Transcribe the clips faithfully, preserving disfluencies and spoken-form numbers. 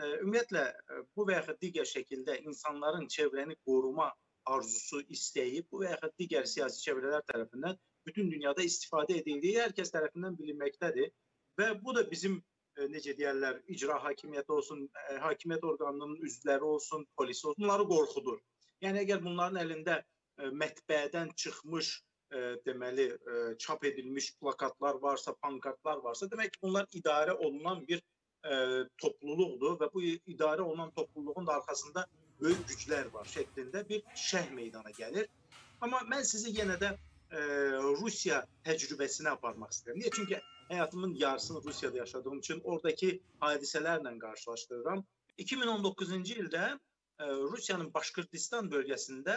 ümumiyyətlə bu və yaxud digər şəkildə insanların çevrəni qoruma arzusu, istəyi bu və yaxud digər siyasi çevrələr tərəfindən bütün dünyada istifadə edildiyi hər kəs tərəfindən bilinməkdədir. Və bu da bizim, necə deyərlər, icra hakimiyyəti olsun, hakimiyyət orqanının üzvləri olsun, polisi olsun, bunları qorxudur. Yəni, əgər bunların əlində mətbəədən çıxmış, deməli, çap edilmiş plakatlar varsa, pankartlar varsa, demək ki, bunlar idarə olunan bir topluluqdur və bu idarə olunan topluluğun da arxasında böyük güclər var şəklində bir şərh meydana gəlir. Amma mən sizi yenə də Rusiya təcrübəsinə aparmaq istəyirəm. Niyə? Çünki həyatımın yarısını Rusiyada yaşadığım üçün oradakı hadisələrlə qarşılaşdırıram. iki min on doqquzuncu ildə Rusiyanın Başkırtistan bölgəsində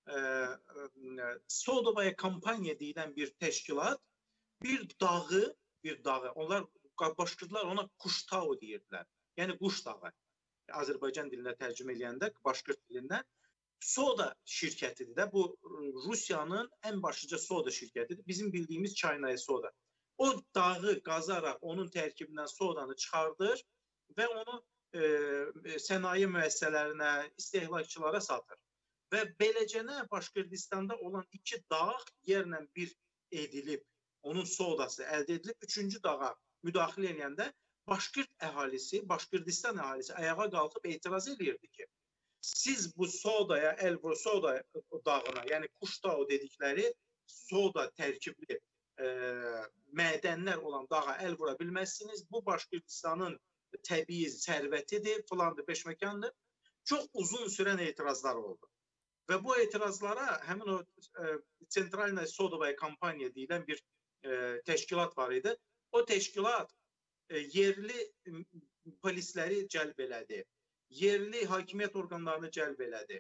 Sodovaya kampaniya deyilən bir təşkilat bir dağı, bir dağı, onlar Başkırtlar ona Kuştau deyirdilər. Yəni quş dağı. Azərbaycan dilində tərcümə edəndə Başkırt dilindən soda şirkətidir də. Bu Rusiyanın ən başlıca soda şirkətidir. Bizim bildiyimiz Çaynaya soda. O dağı qazaraq onun tərkibindən sodanı çıxardır və onu e, sənaye müəssisələrinə, istehlakçılara satır. Və beləcənə Başkırdistanda olan iki dağ yerlə bir edilib, onun sodası əldə edilib, üçüncü dağa müdaxilə edəndə Başkırt əhalisi, Başkırdistan əhalisi ayağa qalxıb etiraz edirdi ki, siz bu sodaya, el bu soda dağına, yəni Kuştau dedikləri soda tərkibli e, mədənlər olan dağa el vura bilməzsiniz. Bu Başkırdistanın təbii sərvətidir, filandır, beşməkandır. Çox uzun sürən etirazlar oldu. Və bu etirazlara həmin o e, Sentralnaya Sodovaya kampaniya deyilən bir e, təşkilat var idi. O təşkilat e, yerli polisləri cəlb elədi. Yerli hakimiyyət orqanlarını cəlb elədi.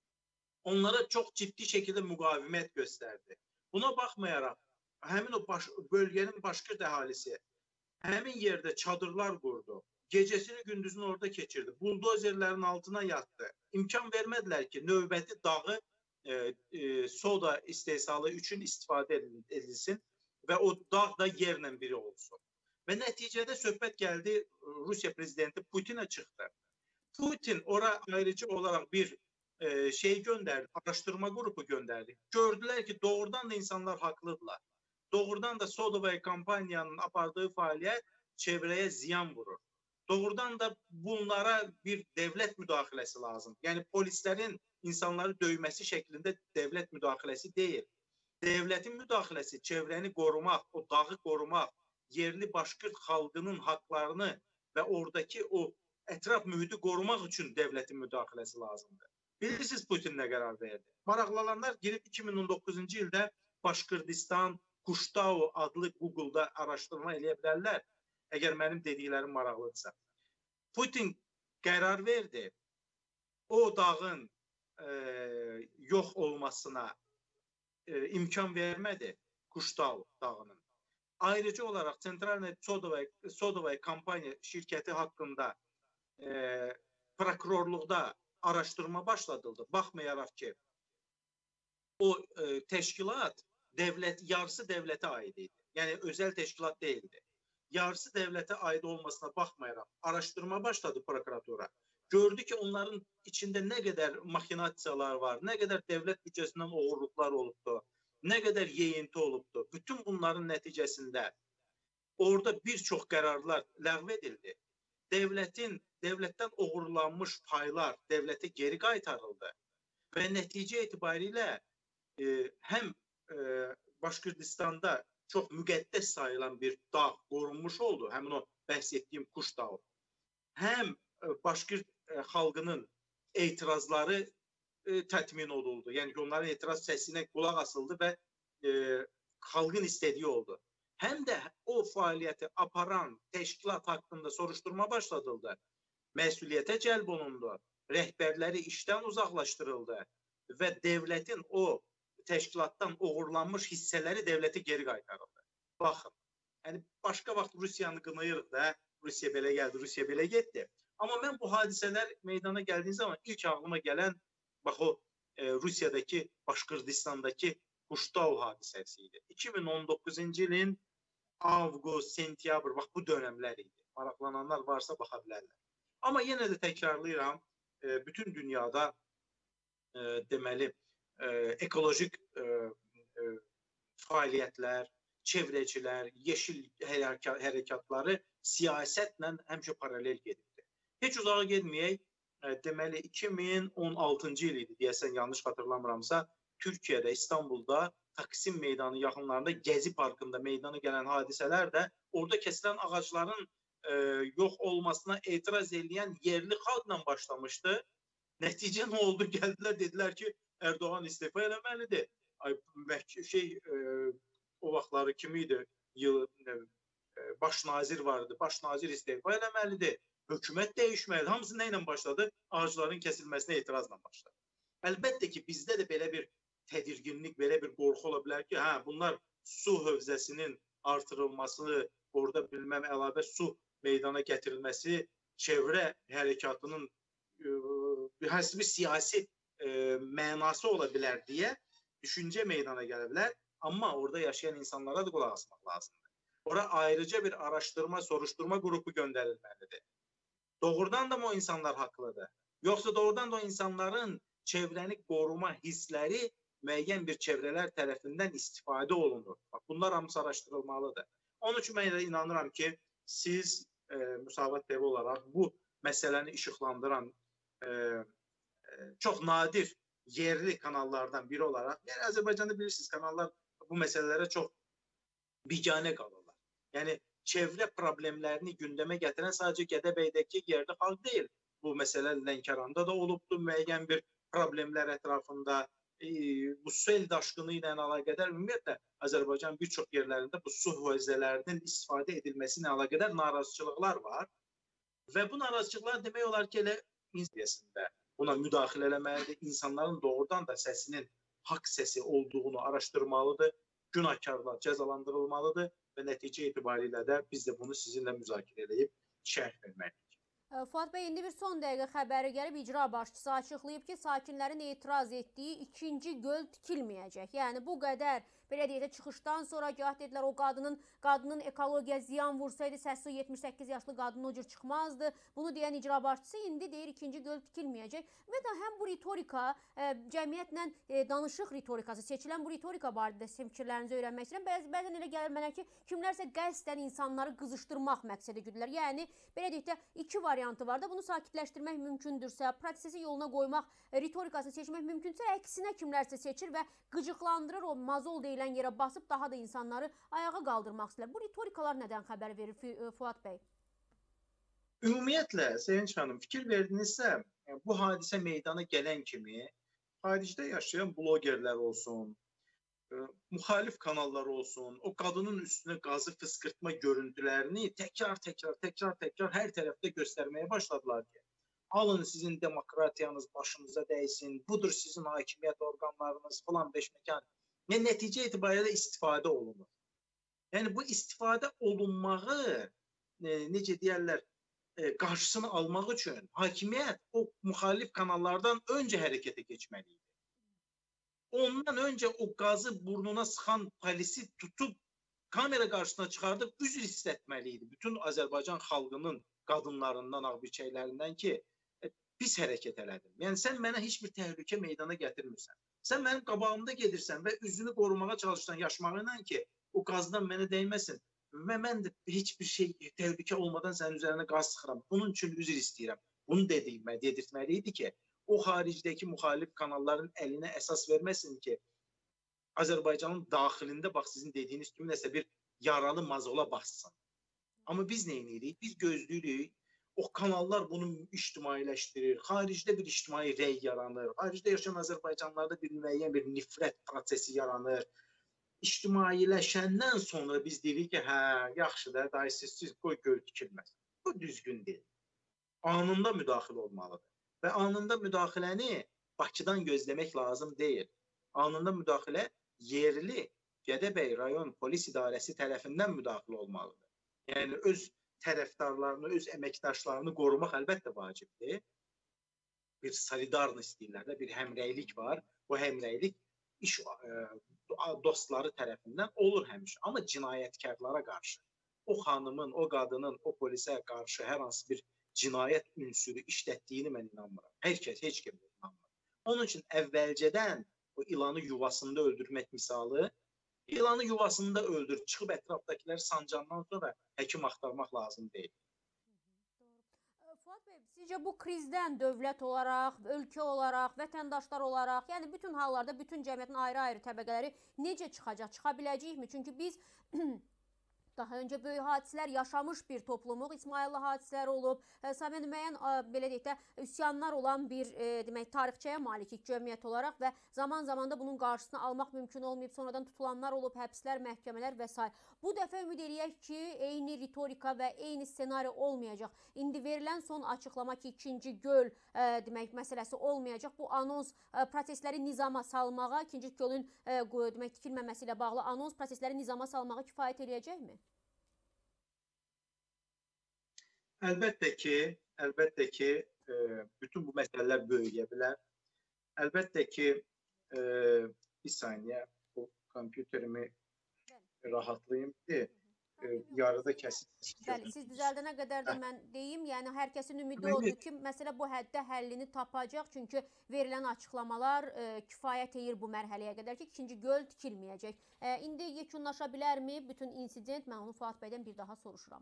Onlara çox ciddi şəkildə müqavimət göstərdi. Buna baxmayaraq, həmin o baş, bölgənin Başkırt əhalisi həmin yerdə çadırlar qurdu. Gecəsini, gündüzünü orada keçirdi. Buldozerlərin altına yatdı. İmkan vermədilər ki, növbəti dağı e, e, soda istehsalı üçün istifadə edilsin və o dağ da yerlə biri olsun. Və nəticədə söhbət gəldi, Rusiya prezidenti Putinə çıxdı. Putin ora ayrıcı olaraq bir e, şey göndərdi, araşdırma qrupu göndərdi. Gördülər ki, doğrudan da insanlar haqlıdırlar. Doğrudan da Sodovaya kampaniyanın apardığı fəaliyyət çevrəyə ziyan vurur. Doğrudan da bunlara bir devlet müdaxiləsi lazım. Yəni polislərin insanları döyməsi şəklində devlet müdaxiləsi deyil. Devletin müdaxiləsi çevrəni qorumaq, o dağı qorumaq, yerli Başkırt xalqının haqlarını və oradakı o ətraf mühiti qorumaq üçün devletin müdaxiləsi lazımdır. Bilirsiniz Putin nə qərar verdi? Maraqlananlar girib iki min on doqquzuncu ildə Başkırdistan Kuştau adlı Google'da araşdırma eləyə bilərlər. Əgər mənim dediklərim maraqlıdırsa. Putin qərar verdi, o dağın e, yox olmasına e, imkan vermədi Kuştau dağının. Ayrıca olaraq Sentralnaya Sodovaya, Sodovaya kampaniya şirkəti haqqında e, prokurorluqda araşdırma başladıldı. Baxmayaraq ki, o e, təşkilat devlet, yarısı devlətə aid idi. Yəni özəl təşkilat deyildi. Yarısı devlete aid olmasına baxmayaraq araşdırma başladı prokuratura. Gördü ki, onların içində nə qədər maxinasiyalar var, nə qədər devlet büdcəsindən oğurluqlar olubdu, nə qədər yeyinti olubdu. Bütün bunların nəticəsində orada bir çox qərarlar ləğv edildi. Devletin, devletdən oğurlanmış paylar devlete geri qaytarıldı. Və nəticə etibarilə e, həm e, Başkırdistanda çox müqəddəs sayılan bir dağ qorunmuş oldu. Həmin o bəhs etdiyim Kuş dağı. Həm Başkırt xalqının etirazları e, tətmin olundu. Yəni onların etiraz səsinə qulaq asıldı və e, xalqın istədiyi oldu. Həm də o fəaliyyəti aparan təşkilat haqqında soruşturma başladıldı. Məsuliyyətə cəlb olundu. Rəhbərləri işdən uzaqlaşdırıldı və devletin o təşkilatdan uğurlanmış hissələri devlete geri qaytarıldı. Baxın, yəni başqa vaxt Rusiyanı qınayırıq da, Rusiya belə gəldi, Rusiya belə getdi. Amma mən bu hadisələr meydana gəldiği zaman ilk ağlıma gələn, bax o e, Rusiyadakı, Başkırdistandakı Kuştau hadisəsiydi. iki min on doqquzuncu ilin avqust, sentyabr, bax bu dönəmlər idi. Maraqlananlar varsa baxa bilərlər. Amma yenə də təkrarlayıram, e, bütün dünyada e, deməli e, ekolojik e, e, fəaliyyətlər, çevrəcilər, yeşil hərəkatları siyasətlə həmişə paralel gedirdi. Heç uzağa getməyək, e, deməli iki min on altıncı il idi, deyəsən yanlış xatırlamıramsa, Türkiyədə, İstanbulda Taksim meydanı yaxınlarında Gezi parkında meydana gələn hadisələr də orada kəsilən ağacların e, yox olmasına etiraz edən yerli xalqla başlamışdı. Nəticə nə oldu? Gəldilər, dedilər ki, Erdoğan istifa eləməlidir. Ay, şey, e, o vaxtları kim idi? Yıl, e, baş nazir vardı. Baş nazir istifa eləməlidir. Hökumət dəyişməlidir. Hamısı nə ilə başladı? Ağacların kəsilməsinə etirazla başladı. Əlbəttə ki, bizdə də belə bir tədirginlik, belə bir qorxu ola bilər ki, hə, bunlar su hövzəsinin artırılması, orada bilməm əlavə su meydana gətirilməsi, çevrə hərəkatının e, həsbi siyasi e, mənası ola bilər deyə düşüncə meydana gələ bilər. Amma orada yaşayan insanlara da qulaq asmaq lazımdır. Ora ayrıca bir araşdırma, soruşturma qrupu göndərilməlidir. Doğrudan da mı o insanlar haqlıdır? Yoxsa doğrudan da o insanların çevrəni qoruma hissləri müəyyən bir çevrələr tərəfindən istifadə olunur. Bak, bunlar hamısı araşdırılmalıdır. Onun üçün mən inanıram ki, siz e, Müsavat T V olaraq bu məsələni işıqlandıran e, e, çox nadir yerli kanallardan biri olaraq, yəni Azərbaycanda bilirsiniz, kanallar bu məsələlərə çox biganə qalırlar. Yəni çevrə problemlərini gündəmə gətirən sadəcə Gədəbəydəki yerli xalq deyil. Bu məsələ Lənkəranda da olubdu, müəyyən bir problemlər ətrafında. E, bu sel daşqını ilə əlaqədar ümumiyyətlə Azərbaycan bir çox yerlərində bu su hövzələrinin istifadə edilməsi ilə əlaqədar narazıçılıqlar var. Və bu narazıçılıqlar demək olar ki, elə insiyasında buna müdaxilə eləməlidir. İnsanların doğrudan da səsinin haqq səsi olduğunu araşdırmalıdır. Günahkarlar cəzalandırılmalıdır və nəticə etibarilə də biz də bunu sizinlə müzakirə edib şərh verməliyik. Fuad bəy, indi bir son dəqiqə xəbəri gəlib, icra başçısı açıqlayıb ki, sakinlərin etiraz etdiyi ikinci göl tikilməyəcək. Yəni bu qədər, belə deyək də, çıxışdan sonra gah dedilər o qadının qadının ekologiya ziyan vursaydı səsi yetmiş səkkiz yaşlı qadının o cür çıxmazdı. Bunu deyən icra başçısı indi deyir ikinci göl tikilməyəcək. Və də həm bu ritorika, e, cəmiyyətlə e, danışıq ritorikası, seçilən bu ritorika barədə sizin fikirlərinizi öyrənmək istəyirəm. Bəz, bəzən elə gəlir mənə ki, kimlərsə qəsdən insanları qızışdırmaq məqsədi güdürlər. Yəni belə deyək də iki variantı var da, bunu sakitləşdirmək mümkündürsə, prosesi yoluna qoymaq, ritorikasını seçmək mümkünsə, əksinə kimlərsə seçir və qıcıqlandırır, o mazol deyilən yerə basıb daha da insanları ayağa qaldırmaq istəyirlər. Bu ritorikalar nədən xəbər verir Fuad bəy? Ümumiyyətlə, Sevinç xanım, fikir verdinizsə, bu hadisə meydana gələn kimi xaricdə yaşayan blogerlər olsun, müxalif kanallar olsun, o qadının üstünə qazı fıskırtma görüntülərini təkrar, təkrar, təkrar, təkrar hər tərəfdə göstərməyə başladılar ki, alın sizin demokratiyanız başınıza dəysin, budur sizin hakimiyyət orqanlarınız falan beş məkan. Yəni, nəticə etibarilə istifadə olunur. Yəni, bu istifadə olunmağı, e, necə deyərlər, e, qarşısını almaq üçün hakimiyyət o müxalif kanallardan öncə hərəkətə keçməliydi. Ondan öncə o qazı burnuna sıxan polisi tutub kamera qarşısına çıxardıb üzr istətməliydi. Bütün Azərbaycan xalqının qadınlarından, ağbirçəklərindən ki, e, pis hərəkət elədim. Yəni, sən mənə heç bir təhlükə meydana gətirmirsən. Sən mənim qabağımda gedirsən və üzünü qorumağa çalışsan yaşmağıyla ki, o qazdan mənə dəyməsin və mən də heç bir şey təhlükə olmadan sənin üzərinə qaz sıxıram. Bunun üçün üzr istəyirəm. Bunu dedirtməliydi ki, o xaricdəki müxalif kanalların əlinə əsas verməsin ki, Azərbaycanın daxilində, bax sizin dediyiniz kimi nəsə bir yaralı mazola bassın. Amma biz nə edirik? Biz gözləyirik, o kanallar bunu ictimailəşdirir, xaricdə bir ictimai rəy yaranır, xaricdə yaşayan Azərbaycanlarda bir müəyyən bir nifrət prosesi yaranır. İctimailəşəndən sonra biz deyirik ki, hə, yaxşı da, daysız, qoy göl tikilməz. Bu düzgün deyil. Anında müdaxilə olmalıdır. Və anında müdaxiləni Bakıdan gözləmək lazım deyil. Anında müdaxilə yerli Gədəbəy rayon polis idarəsi tərəfindən müdaxilə olmalıdır. Yəni, öz tərəfdarlarını, öz əməkdaşlarını qorumaq əlbəttə vacibdir. Bir solidarnost deyirlər də, bir həmrəylik var. Bu həmrəylik iş e, dostları tərəfindən olur həmişə. Amma cinayətkarlara qarşı, o xanımın, o qadının, o polisə qarşı hər hansı bir cinayət ünsürü işlətdiyini mən inanmıram. Hər kəs, heç kim inanmır. Onun üçün əvvəlcədən o ilanı yuvasında öldürmək misalı, ilanı yuvasında öldür, çıxıb ətrafdakiləri sancandan sonra həkim axtarmaq lazım deyil. Fuad bəy, sizcə bu krizdən dövlət olaraq, ölkə olaraq, vətəndaşlar olaraq, yəni bütün hallarda bütün cəmiyyətin ayrı-ayrı təbəqələri necə çıxacaq, çıxa biləcəyikmi? Çünki biz daha öncə böyük hadisələr yaşamış bir toplumuq, İsmailli hadisələr olub, Samin müəyyən belə deyək də üsyanlar olan bir e, demək tarixçəyə malikik cəmiyyət olaraq və zaman-zaman da bunun qarşısını almaq mümkün olmayıb, sonradan tutulanlar olub, həbslər, məhkəmələr və s. Bu dəfə ümid eləyək ki, eyni ritorika və eyni ssenari olmayacaq. İndi verilən son açıqlama ki, ikinci göl e, demək məsələsi olmayacaq. Bu anons e, prosesləri nizama salmağa, ikinci gölün e, demək tikilməməsi ilə bağlı anons prosesləri nizama salmağa kifayət eləyəcəkmi? Əlbəttə ki, əlbəttə ki, e, bütün bu məsələlər böyüyə bilər. Əlbəttə ki, e, bir saniyə bu kompüterimi rahatlayayım ki, e, yarıda kəsib. Bəli, siz düzəldənə qədər də mən deyim, yəni hər kəsin ümidi odur ki, məsələ bu həddə həllini tapacaq, çünki verilən açıqlamalar e, kifayət edir bu mərhələyə qədər ki, ikinci göl tikilməyəcək. E, indi yekunlaşa bilərmi bütün insident? Mən onu Fuad bəydən bir daha soruşuram.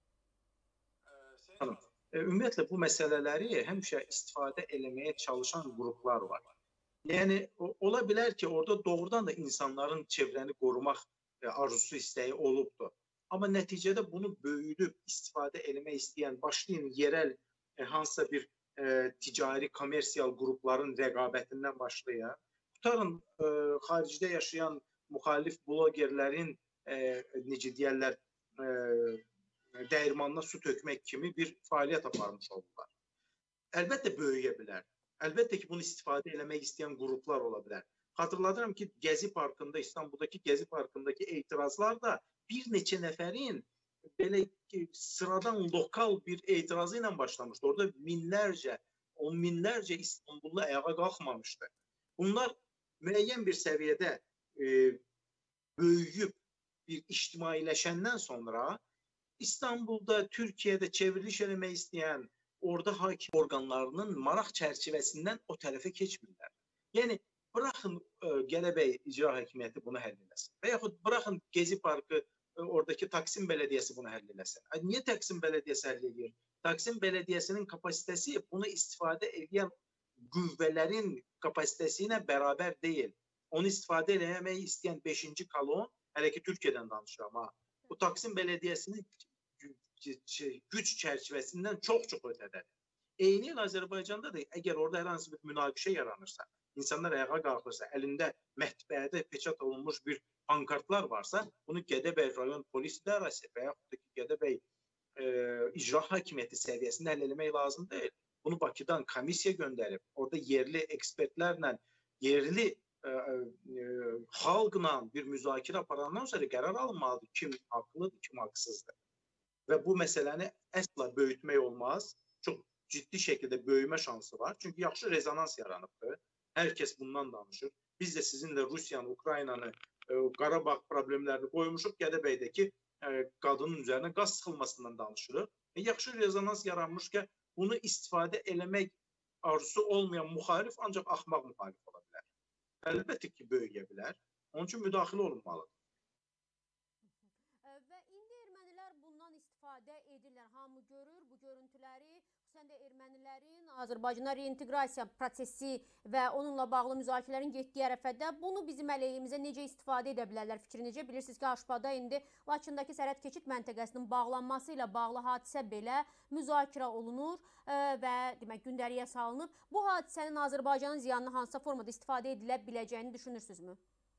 Hanım, ümumiyyətlə bu məsələləri həmişə istifadə eləməyə çalışan qruplar var. Yəni, ola bilər ki, orada doğrudan da insanların çevrəni qorumaq arzusu, istəyi olubdur. Amma nəticədə bunu böyüdüb istifadə eləmək istəyən başlayın yerel e, hansısa bir e, ticari, komersial qrupların rəqabətindən başlayın. Tutarın e, xaricdə yaşayan müxalif blogerlərin e, necə deyərlər, e, dəyirmanına su tökmək kimi bir fəaliyyət aparmış oldular. Əlbəttə böyüyə bilər. Əlbəttə ki, bunu istifadə eləmək istəyən qruplar ola bilər. Xatırladıram ki, Gəzi Parkında, İstanbuldakı Gəzi Parkındakı etirazlar da bir neçə nəfərin belə sıradan lokal bir etirazı ilə başlamışdı. Orada minlərcə, on minlərcə İstanbullu ayağa qalxmamışdı. Bunlar müəyyən bir səviyyədə e, böyüyüb bir ictimailəşəndən sonra İstanbulda, Türkiyədə çevriliş eləmək istəyən orada hakim orqanlarının maraq çərçivəsindən o tərəfə keçmirlər. Yəni, bıraxın e, Gələbəy icra hakimiyyəti bunu həll eləsin. Və yaxud bıraxın Gezi Parkı, e, oradakı Taksim Bələdiyyəsi bunu həll eləsin. Niyə Taksim Bələdiyyəsi həll edir? Taksim Bələdiyyəsinin kapasitəsi bunu istifadə edən qüvvələrin kapasitəsi ilə bərabər deyil. Onu istifadə eləmək istəyən beşinci kolon, hələ ki Türkiyədən danışıram ha. Bu Taksim Bələdiyyəsinin güc çərçivəsindən çox-çox ötədədir. Eyni il Azərbaycanda da əgər orada hər hansı bir münaqişə yaranırsa, insanlar ayağa qalxırsa, əlində mətbəədə peçat olunmuş bir pankartlar varsa, bunu Gədəbəy rayon polis idarəsi və yaxud da ki, Gədəbəy e, icra hakimiyyəti səviyyəsində həll eləmək lazım deyil. Bunu Bakıdan komissiya göndərib, orada yerli ekspertlərlə, yerli e, e, xalqla bir müzakirə aparandan sonra qərar alınmalıdır kim haqlıdır, kim haqsızdır. Və bu məsələni əsla böyütmək olmaz. Çox ciddi şəkildə böyümə şansı var. Çünki yaxşı rezonans yaranıbdır. Hər kəs bundan danışır. Biz də sizinlə Rusiyanı, Ukraynanı, e, Qarabağ problemlərini qoymuşuq. Gədəbəydəki e, qadının üzərinə qaz sıxılmasından danışırıq. E, yaxşı rezonans yaranmış ki, bunu istifadə eləmək arzusu olmayan müxalif ancaq axmaq müxalif ola bilər. Əlbəttə ki, böyüyə bilər. Onun üçün müdaxilə olunmalıdır. İstifadə edirlər. Hamı görür bu görüntüləri. Xüsusən də ermənilərin Azərbaycana reinteqrasiya prosesi və onunla bağlı müzakirələrin getdiyi ərəfədə bunu bizim əleyhimizə necə istifadə edə bilərlər fikri necə? Bilirsiniz ki, Aşbada indi Laçındakı sərhəd keçid məntəqəsinin bağlanması ilə bağlı hadisə belə müzakirə olunur ə, və demək gündəliyə salınıb. Bu hadisənin Azərbaycanın ziyanına hansısa formada istifadə edilə biləcəyini düşünürsünüzmü?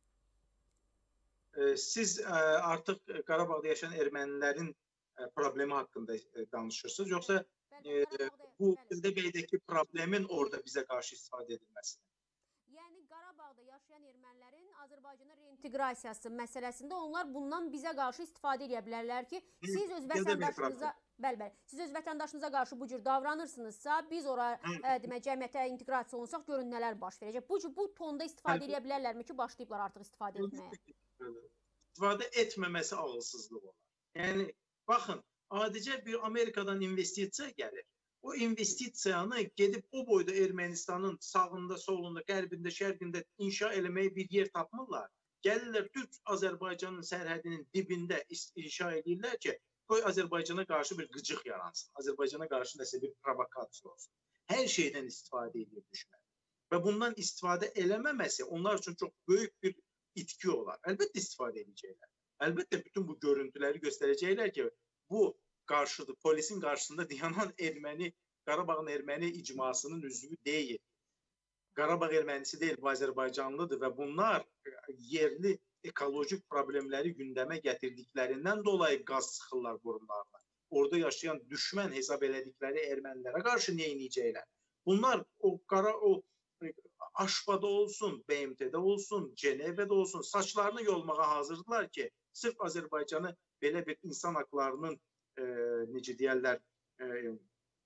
Siz ə, artıq Qarabağda yaşayan ermənilərin problemi haqqında danışırsınız, yoxsa e, bu Gədəbəydəki problemin orada bizə qarşı istifadə edilməsi? Yəni Qarabağda yaşayan ermənilərin Azərbaycana reinteqrasiyası məsələsində onlar bundan bizə qarşı istifadə edə bilərlər ki, siz öz vətəndaşınıza bəli, bəli, siz öz vətəndaşınıza qarşı bu cür davranırsınızsa, biz ora ə, demək cəmiyyətə inteqrasiya olunsaq görün nələr baş verəcək. Bu bu tonda istifadə edə bilərlərmi ki, başlayıblar artıq istifadə etməyə? İstifadə etməməsi ağılsızlıq olar. Yəni baxın, adicə bir Amerikadan investisiya gəlir. o investisiyanı gedib o boyda Ermənistanın sağında, solunda, qərbində, şərqində inşa eləməyə bir yer tapmırlar. Gəlirlər Türk-Azərbaycanın sərhədinin dibində inşa edirlər ki, qoy Azərbaycana qarşı bir qıcıq yaransın. Azərbaycana qarşı nəsə bir provokasiya olsun. Hər şeydən istifadə edir düşmən. Və bundan istifadə eləməməsi onlar üçün çox böyük bir itki olar. Əlbəttə istifadə edəcəklər. Əlbəttə bütün bu görüntüləri göstərəcəklər ki, bu qarşıdır, polisin qarşısında dayanan erməni, Qarabağın erməni icmasının üzvü deyil. Qarabağ ermənisi deyil, bu Azərbaycanlıdır və bunlar yerli ekolojik problemləri gündəmə gətirdiklərindən dolayı qaz sıxırlar burunlarına. Orada yaşayan düşmən hesab elədikləri ermənilərə qarşı nə edəcəklər? Bunlar o qara, o Aşbada olsun, B M T'də olsun, Cenevədə olsun, saçlarını yolmağa hazırdılar ki, sırf Azərbaycanı belə bir insan haqlarının e, necə deyərlər, e,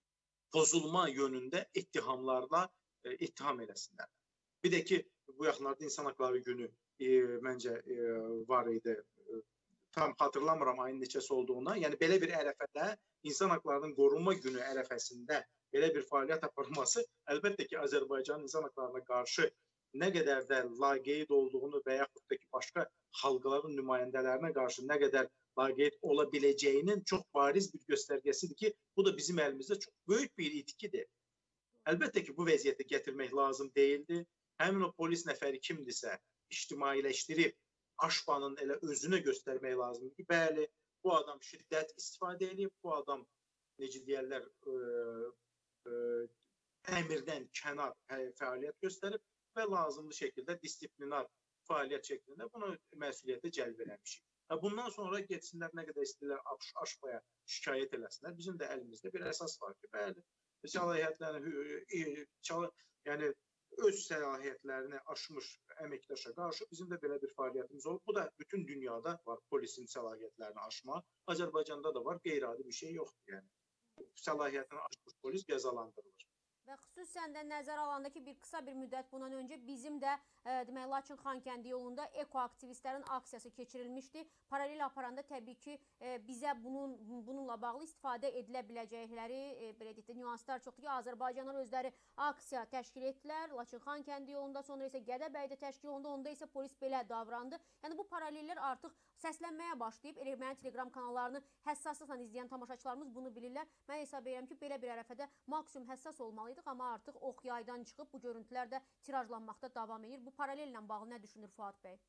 pozulma yönündə ittihamlarla e, ittiham eləsinlər. Bir də ki, bu yaxınlarda insan haqları günü e, məncə e, var idi. E, tam xatırlamıram ayın neçəsi olduğuna. Yəni belə bir ərəfədə insan haqlarının qorunma günü ərəfəsində belə bir fəaliyyət aparılması əlbəttə ki, Azərbaycanın insan haqlarına qarşı nə qədər də laqeyd olduğunu və yaxud da ki, başqa xalqların nümayəndələrinə qarşı nə qədər laqeyd ola biləcəyinin çox bariz bir göstərgəsidir ki, bu da bizim əlimizdə çox böyük bir itkidir. Əlbəttə ki, bu vəziyyəti gətirmək lazım deyildi. Həmin o polis nəfəri kimdirsə, ictimailəşdirib Aşbanın elə özünə göstərmək lazımdır ki, bəli, bu adam şiddət istifadə edib, bu adam necə deyərlər, ə, ə, əmirdən kənar fəaliyyət göstərib və lazımlı şəkildə disiplinar fəaliyyət şəklində buna məsuliyyətə cəlb eləmişik. Bundan sonra getsinlər, nə qədər istəyirlər Aşbaya şikayət eləsinlər. Bizim də əlimizdə bir əsas var ki, bəli, səlahiyyətlərini, yəni öz səlahiyyətlərini aşmış əməkdaşa qarşı bizim də belə bir fəaliyyətimiz olub. Bu da bütün dünyada var, polisin səlahiyyətlərini aşma. Azərbaycanda da var, qeyri-adi bir şey yoxdur. Yəni, səlahiyyətini aşmış polis cəzalandırılır. Və xüsusən də nəzər alanda ki, bir qısa bir müddət bundan öncə bizim də e, demək, Laçın-Xankəndi yolunda ekoaktivistlərin aksiyası keçirilmişdi. Paralel aparanda təbii ki, e, bizə bunun, bununla bağlı istifadə edilə biləcəkləri e, belə deyək də, nüanslar çoxdur ki, Azərbaycanlar özləri aksiya təşkil etdilər. Laçın-Xankəndi yolunda, sonra isə Gədəbəydə təşkil olundu, onda isə polis belə davrandı. Yəni bu paralellər artıq səslənməyə başlayıb. Erməni telegram kanallarını həssaslıqla izləyən tamaşaçılarımız bunu bilirlər. Mən hesab edirəm ki, belə bir ərəfədə maksimum həssas olmalıyıq. Amma artıq ox yaydan çıxıb bu görüntülər də tirajlanmaqda davam edir. Bu paralellə bağlı nə düşünür Fuad bəy?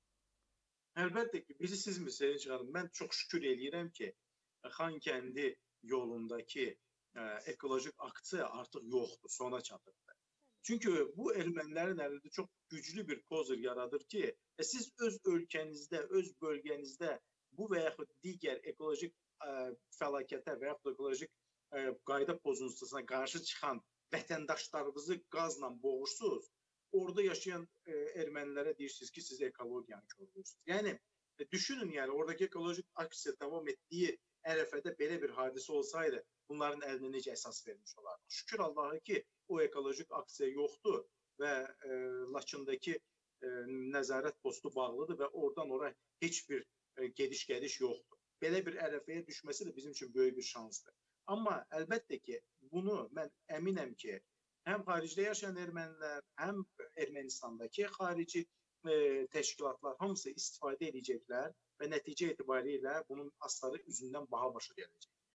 Əlbəttə ki, bilirsizmi Sevinç xanım, mən çox şükür eləyirəm ki, Xankəndi yolundakı ə, ekolojik aksiya artıq yoxdur, sona çatırdı. Çünki bu ermənilərin əlində çox güclü bir kozir yaradır ki, e, siz öz ölkənizdə, öz bölgənizdə bu və yaxud digər ekolojik ə, fəlakətə və yaxud ekolojik ə, qayda pozuntusuna qarşı çıxan vətəndaşlarınızı qazla boğursunuz, orada yaşayan e, ermənilərə deyirsiniz ki, siz ekologiyanı koruyursunuz. Yəni, e, düşünün, yəni, oradakı ekolojik aksiya davam etdiyi ərəfədə belə bir hadisə olsaydı, bunların əlinə necə əsas vermiş olardı. Şükür Allah'a ki, o ekolojik aksiya yoxdur və e, Laçındakı e, nəzarət postu bağlıdır və oradan ora heç bir e, gediş-gədiş yoxdur. Belə bir ərəfəyə düşməsi də bizim üçün böyük bir şansdır. Amma əlbəttə ki, bunu mən əminəm ki, həm xaricdə yaşayan ermənilər, həm Ermənistandakı xarici e, təşkilatlar hamısı istifadə edəcəklər və nəticə etibarilə bunun asları üzündən baha başa gələcək.